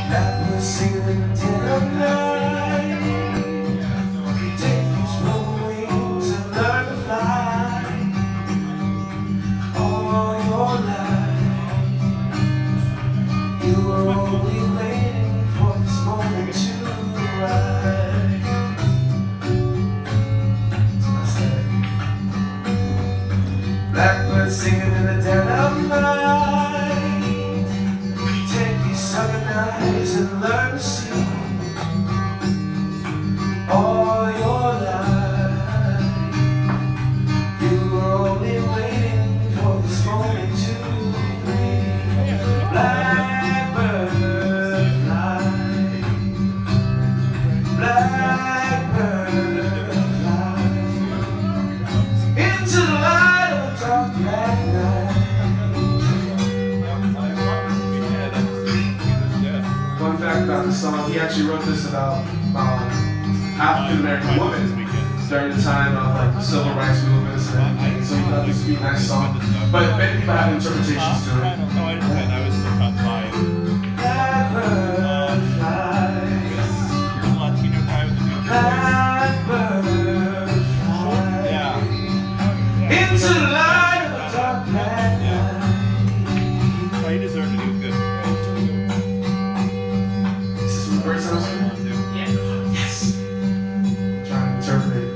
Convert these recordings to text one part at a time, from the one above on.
Blackbird singing in the dead of night. Take these broken wings and learn to fly. All your life, you were only waiting for this moment to arrive. Blackbird singing in the dead of night. Take these sunken eyes and learn to see. All your life, you were only waiting for this moment to free. Blackbird fly, blackbird fly into the light of the dark black night. Fun fact about this song, he actually wrote this about African American women during the time of like the civil rights movements and everything. So he thought this would be a nice song. But many people have interpretations to it. No, I understand. I was in the top 5. Blackbird fly, Latino guy with the new blackbird fly, Yeah. into the light of the dark black night. Oh, he deserved it. He was good. Is this what the bird sounds like? Yes. Trying to interpret it.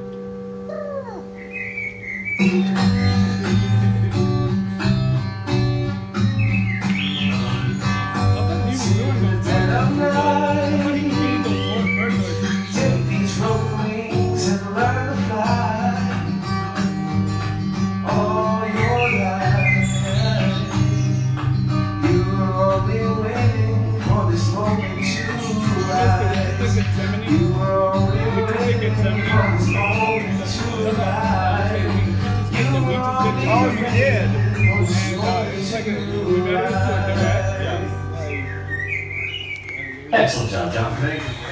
Singing in the dead of night. Take these broken wings and learn to fly. All your life, you were only waiting for this moment to rise. You were only waiting for this moment to rise. You were only Oh, you did. waiting for this And moment it's like to we made it into a rise. duet. Yeah. Excellent job, John. Thank you.